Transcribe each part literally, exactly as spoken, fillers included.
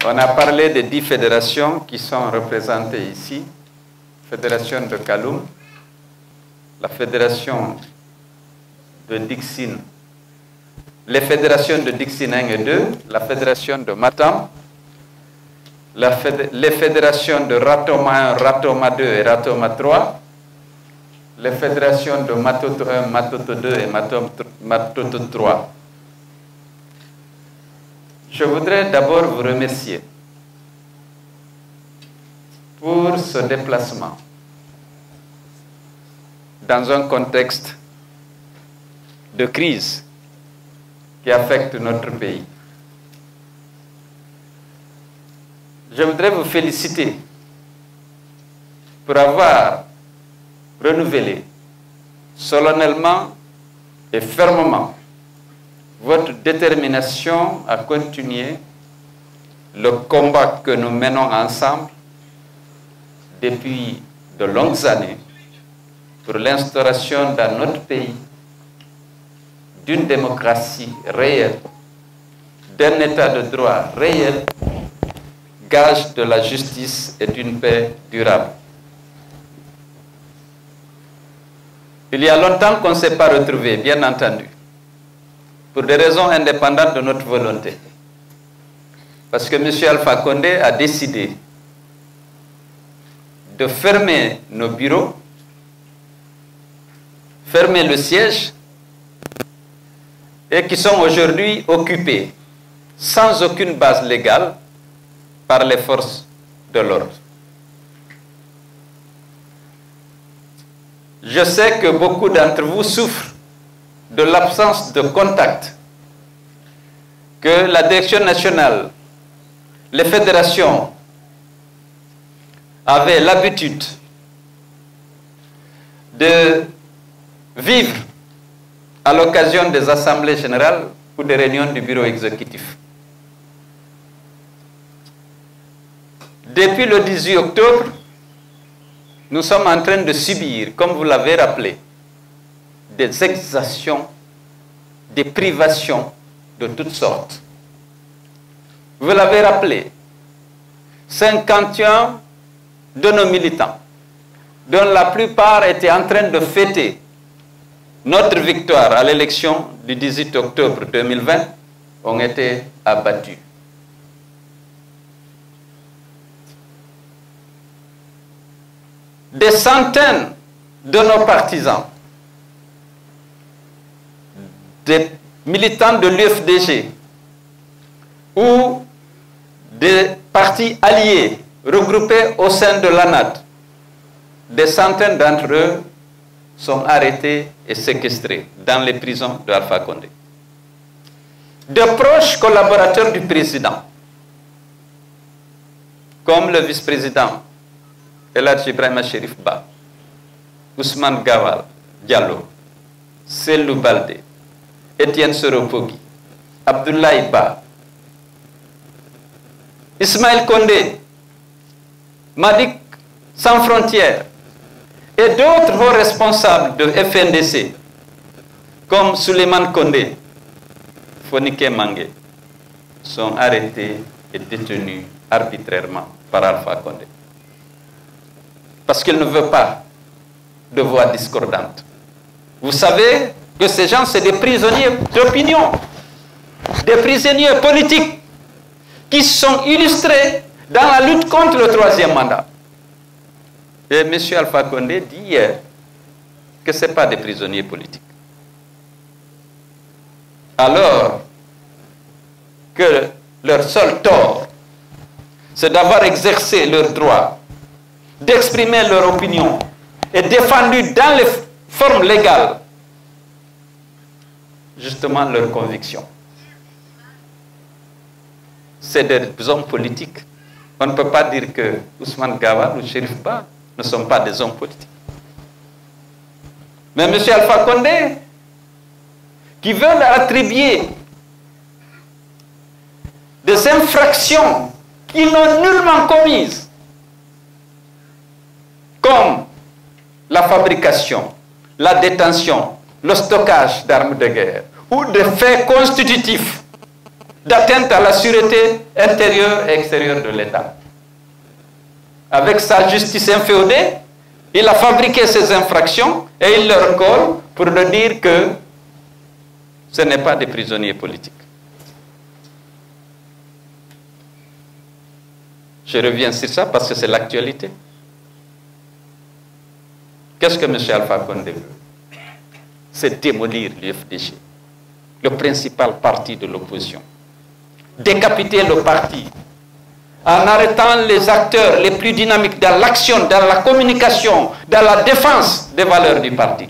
On a parlé des dix fédérations qui sont représentées ici. Fédération de Kaloum, la fédération de Dixine, les fédérations de Dixine un et deux, la fédération de Matam, la fédé les fédérations de Ratoma un, Ratoma deux et Ratoma trois, les fédérations de Matoto un, Matoto deux et Matoto trois. Je voudrais d'abord vous remercier pour ce déplacement dans un contexte de crise qui affecte notre pays. Je voudrais vous féliciter pour avoir renouvelé solennellement et fermement votre détermination à continuer le combat que nous menons ensemble depuis de longues années pour l'instauration dans notre pays d'une démocratie réelle, d'un état de droit réel, gage de la justice et d'une paix durable. Il y a longtemps qu'on ne s'est pas retrouvés, bien entendu, pour des raisons indépendantes de notre volonté. Parce que M. Alpha Condé a décidé de fermer nos bureaux, fermer le siège, et qui sont aujourd'hui occupés sans aucune base légale par les forces de l'ordre. Je sais que beaucoup d'entre vous souffrent de l'absence de contact que la direction nationale, les fédérations avaient l'habitude de vivre à l'occasion des assemblées générales ou des réunions du bureau exécutif. Depuis le dix-huit octobre, nous sommes en train de subir, comme vous l'avez rappelé, des exactions, des privations de toutes sortes. Vous l'avez rappelé, cinquante et un de nos militants, dont la plupart étaient en train de fêter notre victoire à l'élection du dix-huit octobre deux mille vingt, ont été abattus. Des centaines de nos partisans, des militants de l'U F D G ou des partis alliés regroupés au sein de l'A N A D, des centaines d'entre eux sont arrêtés et séquestrés dans les prisons de Alpha Condé. De proches collaborateurs du président, comme le vice-président El Hadji Ibrahima Cherif Ba, Ousmane Gawal Diallo, Selou Baldé, Étienne Soropogui, Abdoulaye Ba, Ismaël Condé, Madik Sans Frontières, et d'autres hauts responsables de F N D C, comme Souleymane Condé, Fonike Mangé, sont arrêtés et détenus arbitrairement par Alpha Condé. Parce qu'il ne veut pas de voix discordantes. Vous savez que ces gens, c'est des prisonniers d'opinion, des prisonniers politiques qui sont illustrés dans la lutte contre le troisième mandat. Et M. Alpha Condé dit hier que ce n'est pas des prisonniers politiques. Alors que leur seul tort, c'est d'avoir exercé leur droit d'exprimer leur opinion et défendu dans les formes légales justement leurs convictions. C'est des hommes politiques. On ne peut pas dire que Ousmane Gawal ou Cherif Ba ne sont pas des hommes politiques. Mais M. Alpha Condé, qui veut attribuer des infractions qu'ils n'ont nullement commises, comme la fabrication, la détention, le stockage d'armes de guerre, ou des faits constitutifs d'atteinte à la sûreté intérieure et extérieure de l'État. Avec sa justice inféodée, il a fabriqué ces infractions et il leur colle pour leur dire que ce n'est pas des prisonniers politiques. Je reviens sur ça parce que c'est l'actualité. Qu'est-ce que M. Alpha Condé veut? C'est démolir l'U F D G, le principal parti de l'opposition. Décapiter le parti en arrêtant les acteurs les plus dynamiques dans l'action, dans la communication, dans la défense des valeurs du parti.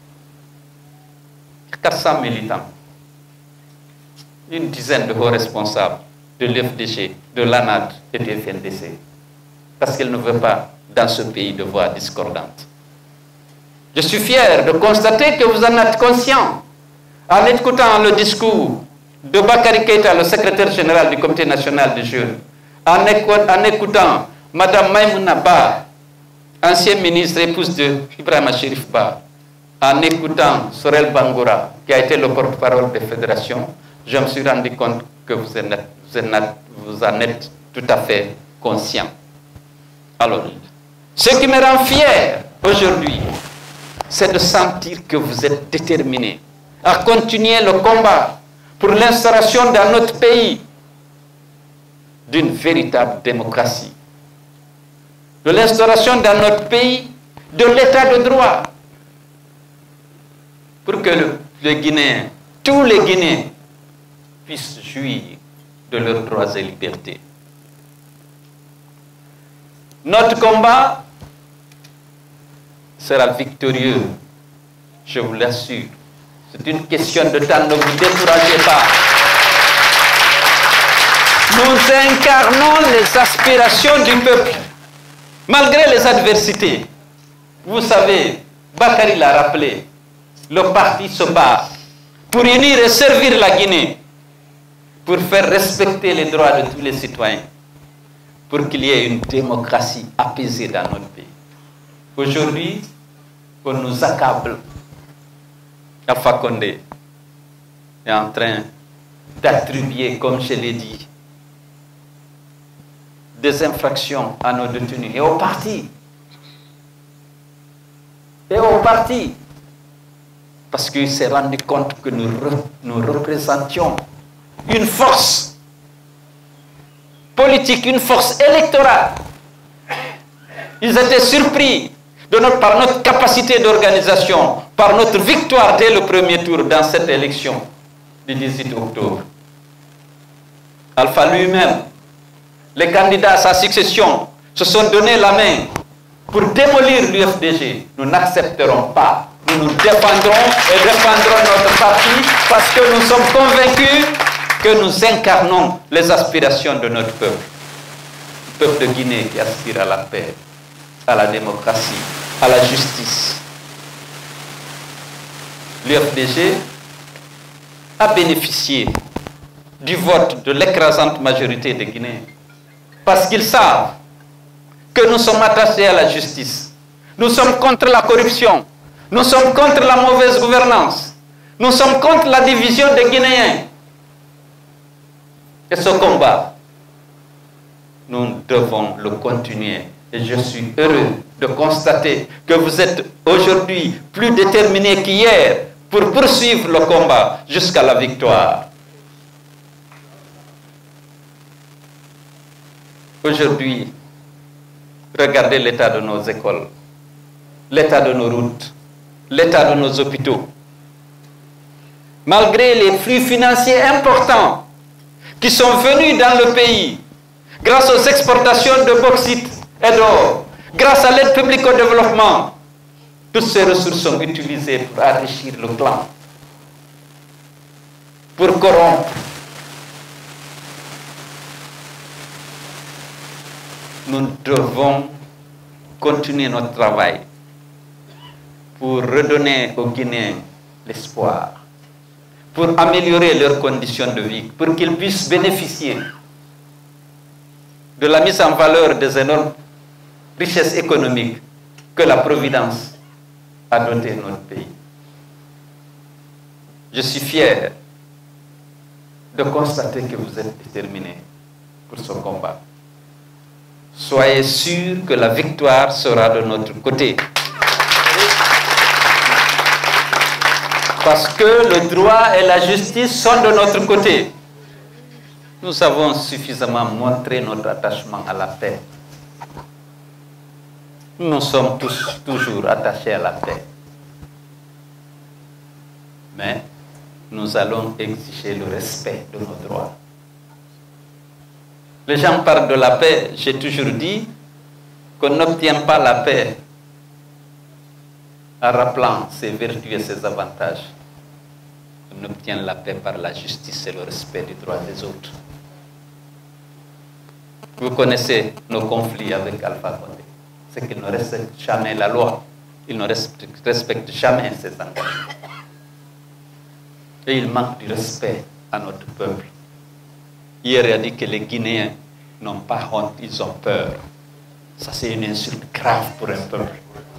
quatre cents militants, une dizaine de hauts responsables de l'U F D G, de l'A N A D et du F N D C, parce qu'elle ne veut pas, dans ce pays, de voix discordantes. Je suis fier de constater que vous en êtes conscient en écoutant le discours de Bakary Keïta, le secrétaire général du Comité national des jeunes, en, en écoutant Mme Maïmouna Ba, ancienne ministre épouse de Ibrahima Chérif Ba, en écoutant Sorel Bangoura, qui a été le porte-parole des fédérations, je me suis rendu compte que vous en êtes, vous en êtes, vous en êtes tout à fait conscient. Alors, ce qui me rend fier aujourd'hui, c'est de sentir que vous êtes déterminés à continuer le combat pour l'instauration dans notre pays d'une véritable démocratie, de l'instauration dans notre pays de l'état de droit, pour que le, les Guinéens, tous les Guinéens, puissent jouir de leurs droits et libertés. Notre combat sera victorieux, je vous l'assure. C'est une question de temps, ne vous découragez pas. Nous incarnons les aspirations du peuple, malgré les adversités. Vous savez, Bakary l'a rappelé, le parti se bat pour unir et servir la Guinée, pour faire respecter les droits de tous les citoyens, pour qu'il y ait une démocratie apaisée dans notre pays. Aujourd'hui, on nous accable. Alpha Condé est en train d'attribuer, comme je l'ai dit, des infractions à nos détenus et au parti. Et au parti. Parce qu'il s'est rendu compte que nous, nous représentions une force politique, une force électorale. Ils étaient surpris de notre, par notre capacité d'organisation, par notre victoire dès le premier tour dans cette élection du dix-huit octobre. Alpha lui-même, les candidats à sa succession se sont donné la main pour démolir l'U F D G. Nous n'accepterons pas. Nous nous défendrons et défendrons notre parti parce que nous sommes convaincus que nous incarnons les aspirations de notre peuple. Le peuple de Guinée qui aspire à la paix, à la démocratie, à la justice. L'U F D G a bénéficié du vote de l'écrasante majorité des Guinéens parce qu'ils savent que nous sommes attachés à la justice. Nous sommes contre la corruption. Nous sommes contre la mauvaise gouvernance. Nous sommes contre la division des Guinéens. Et ce combat, nous devons le continuer. Et je suis heureux de constater que vous êtes aujourd'hui plus déterminés qu'hier pour poursuivre le combat jusqu'à la victoire. Aujourd'hui, regardez l'état de nos écoles, l'état de nos routes, l'état de nos hôpitaux. Malgré les flux financiers importants qui sont venus dans le pays, grâce aux exportations de bauxite et d'or, grâce à l'aide publique au développement, toutes ces ressources sont utilisées pour enrichir le clan, pour corrompre. Nous devons continuer notre travail pour redonner aux Guinéens l'espoir, pour améliorer leurs conditions de vie, pour qu'ils puissent bénéficier de la mise en valeur des énormes richesses économiques que la Providence a doté notre pays. Je suis fier de constater que vous êtes déterminés pour ce combat. Soyez sûrs que la victoire sera de notre côté. Parce que le droit et la justice sont de notre côté. Nous avons suffisamment montré notre attachement à la paix. Nous sommes tous toujours attachés à la paix. Mais nous allons exiger le respect de nos droits. Les gens parlent de la paix. J'ai toujours dit qu'on n'obtient pas la paix en rappelant ses vertus et ses avantages. On obtient la paix par la justice et le respect du droit des autres. Vous connaissez nos conflits avec Alpha Condé. C'est qu'il ne respecte jamais la loi. Il ne respecte jamais ses engagements. Et il manque du respect à notre peuple. Hier, il a dit que les Guinéens n'ont pas honte, ils ont peur. Ça, c'est une insulte grave pour un peuple.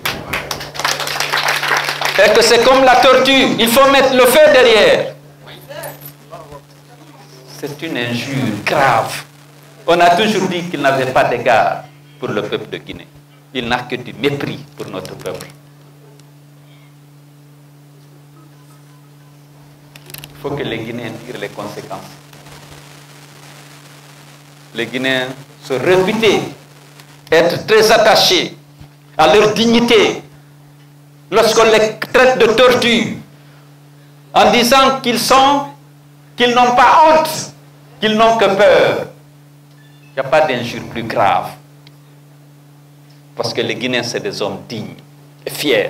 Et que c'est comme la tortue, il faut mettre le feu derrière. C'est une injure grave. On a toujours dit qu'il n'avait pas d'égard pour le peuple de Guinée. Il n'a que du mépris pour notre peuple. Il faut que les Guinéens tirent les conséquences. Les Guinéens se réputent être très attachés à leur dignité lorsqu'on les traite de tortue en disant qu'ils sont, qu'ils n'ont pas honte, qu'ils n'ont que peur. Il n'y a pas d'injure plus grave. Parce que les Guinéens, c'est des hommes dignes et fiers.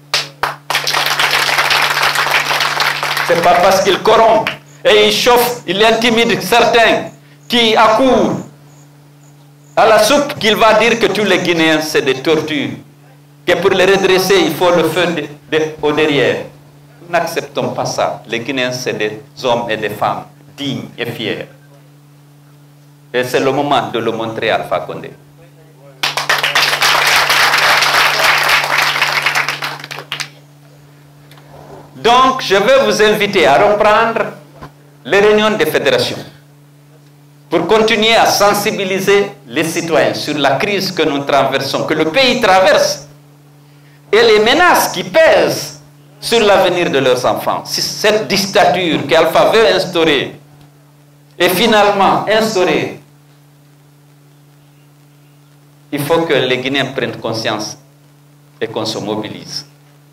Ce n'est pas parce qu'ils corrompent et ils chauffent, ils intimident certains qui accourent à la soupe qu'il va dire que tous les Guinéens, c'est des tortues. Que pour les redresser, il faut le feu de, de, au derrière. Nous n'acceptons pas ça. Les Guinéens, c'est des hommes et des femmes dignes et fiers. Et c'est le moment de le montrer à Alpha Condé. Donc, je vais vous inviter à reprendre les réunions des fédérations pour continuer à sensibiliser les citoyens sur la crise que nous traversons, que le pays traverse, et les menaces qui pèsent sur l'avenir de leurs enfants. Si cette dictature qu'Alpha veut instaurer est finalement instaurée, il faut que les Guinéens prennent conscience et qu'on se mobilise.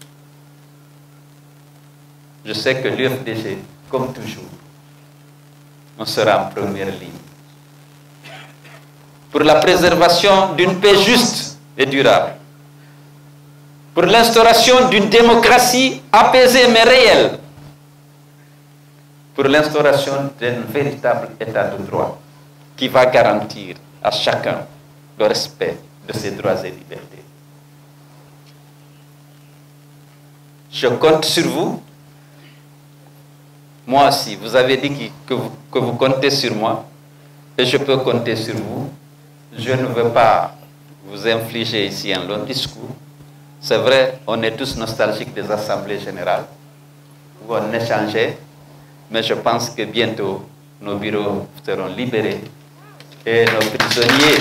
Je sais que l'U F D G, comme toujours, on sera en première ligne pour la préservation d'une paix juste et durable, pour l'instauration d'une démocratie apaisée mais réelle, pour l'instauration d'un véritable état de droit qui va garantir à chacun le respect de ses droits et libertés. Je compte sur vous. Moi aussi, vous avez dit que vous, que vous comptez sur moi et je peux compter sur vous. Je ne veux pas vous infliger ici un long discours. C'est vrai, on est tous nostalgiques des assemblées générales où on échangeait, mais je pense que bientôt nos bureaux seront libérés et nos prisonniers,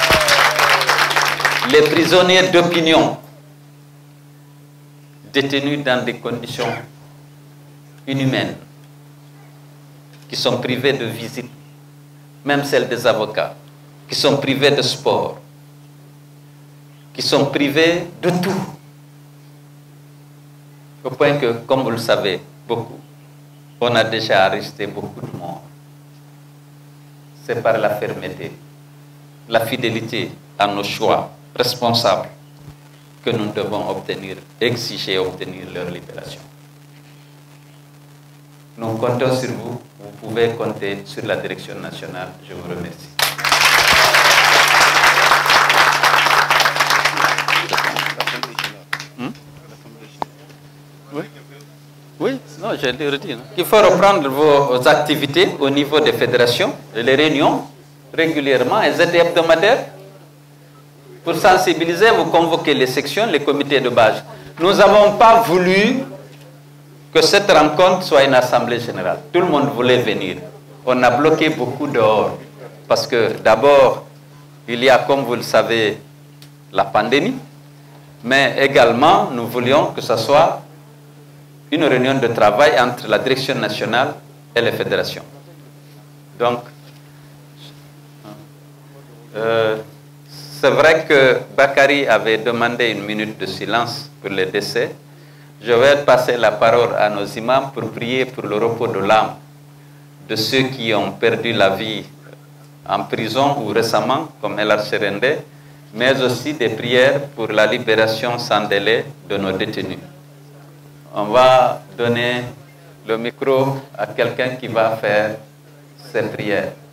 les prisonniers d'opinion détenus dans des conditions inhumaines, qui sont privés de visite, même celles des avocats, qui sont privés de sport, qui sont privés de tout. Au point que, comme vous le savez, beaucoup, on a déjà arrêté beaucoup de morts. C'est par la fermeté, la fidélité à nos choix responsables que nous devons obtenir, exiger et obtenir leur libération. Nous comptons sur vous. Vous pouvez compter sur la direction nationale. Je vous remercie. Hmm? Oui, oui, non, j'ai dit. Il faut reprendre vos activités au niveau des fédérations, les réunions régulièrement, elles étaient hebdomadaires. Pour sensibiliser, vous convoquez les sections, les comités de base. Nous n'avons pas voulu que cette rencontre soit une assemblée générale. Tout le monde voulait venir. on a bloqué beaucoup dehors. Parce que d'abord, il y a, comme vous le savez, la pandémie, mais également, nous voulions que ce soit une réunion de travail entre la direction nationale et les fédérations. Donc, euh, c'est vrai que Bakary avait demandé une minute de silence pour les décès. Je vais passer la parole à nos imams pour prier pour le repos de l'âme de ceux qui ont perdu la vie en prison ou récemment, comme El Archerende, mais aussi des prières pour la libération sans délai de nos détenus. On va donner le micro à quelqu'un qui va faire ces prières.